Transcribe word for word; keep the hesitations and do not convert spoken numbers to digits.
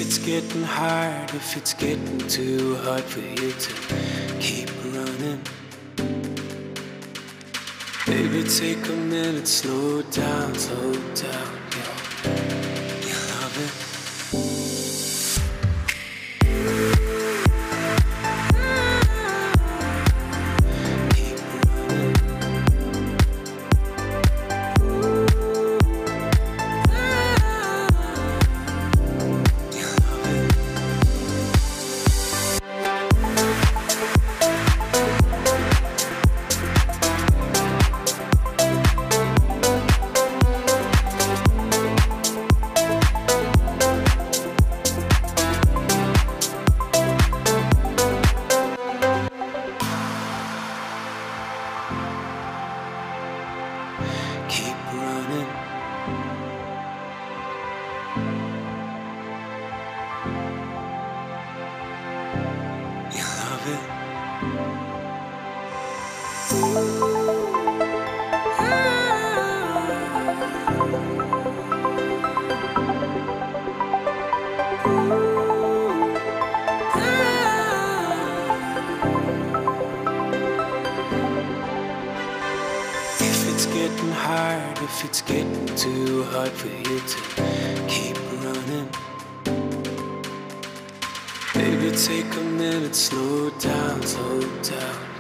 it's getting hard, if it's getting too hard for you to keep running, baby, take a minute, slow down, slow down, yo. You love it. Keep running. You love it. If it's getting hard, if it's getting too hard for you to keep running, baby, take a minute, slow down, slow down.